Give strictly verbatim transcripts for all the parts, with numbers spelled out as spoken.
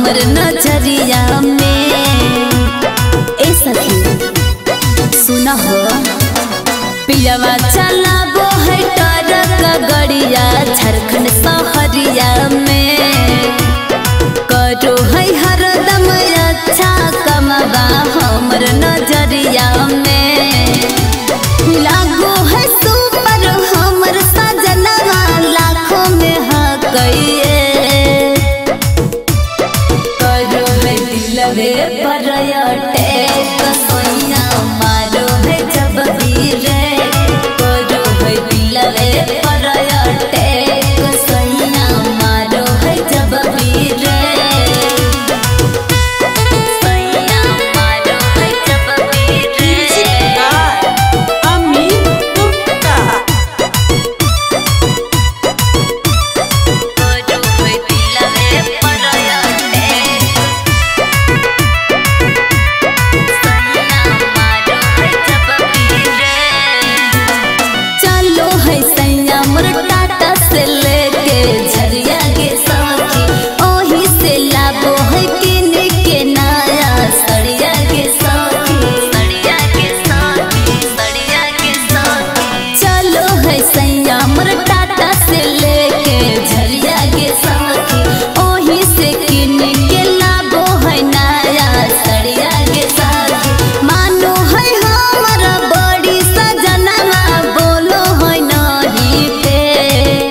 हमर नजरिया में। ए सखी सुना हो पियावा चलाबो है ट्रक गड़िया झारखंड सहरिया में। करो है हरदम अच्छा कमबा हमर नजरिया में। लागो है सुपर हमर सजनवा लाखों में हकइए। करो है दिलवे पर अटैक सोइया मारो है जब भी रे। करो है दिलवे पर अटैक सोइया मारो है जब भी रे। सोइया मारो है जब भी रे। अमित गुप्ता करो है दिलवे पर अटैक सोइया मारो है जब भी रे। चलो है सैया मोर टाटा से लेके झरिया के साथी। ओही से लाबो है किन के नया सड़िया के साथी। सड़िया के साथी सड़िया के साथी। चलो है सैया मोर टाटा से लेके झरिया के साथी। ओही से किन के लाबो है नया सड़िया के साथी। मानो है हमारा बड़ी सजनवा बोलो है नहीं पे।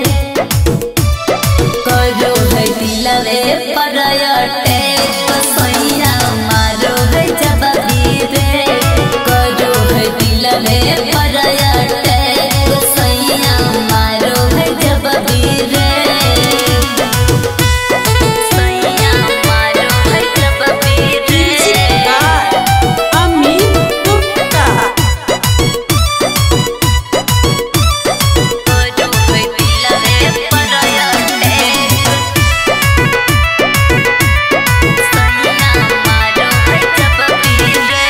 करो है दिलवे पर अटैक सोइया मारो है जब भी रे। करो है दिलवे पर अटैक सोइया मारो है जब भी रे। सोइया मारो है जब भी रे। अमित गुप्ता करो है दिलवे पर अटैक सोइया मारो है जब भी रे।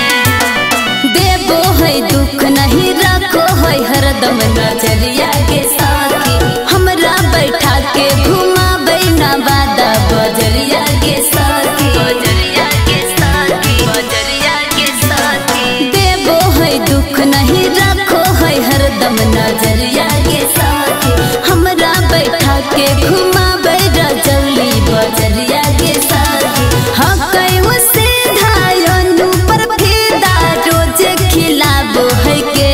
देबो है दुख नहीं रखो है हरदम नजरिया के साथी। हमरा बैठा के घुमाबै ना बादा बजरिया के साथी। बजरिया के साथी बजरिया के साथी। देबो है दुख नहीं रखो है हरदम नजरिया के साथी। हमरा बैठा के घुमाबै रजौली बजरिया के साथी। हकै वो सीधा योनु पर फिदा रोज खिलाबो है के।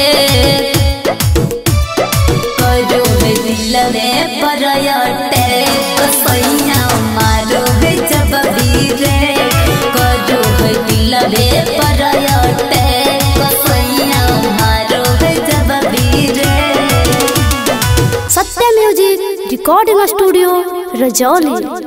करो है दिलवे पर अटैक सोइया मारो है जब भी रे। करो है दिलवे पर अटैक सोइया मारो है जब भी रे। Satya music recording studio Rajauli.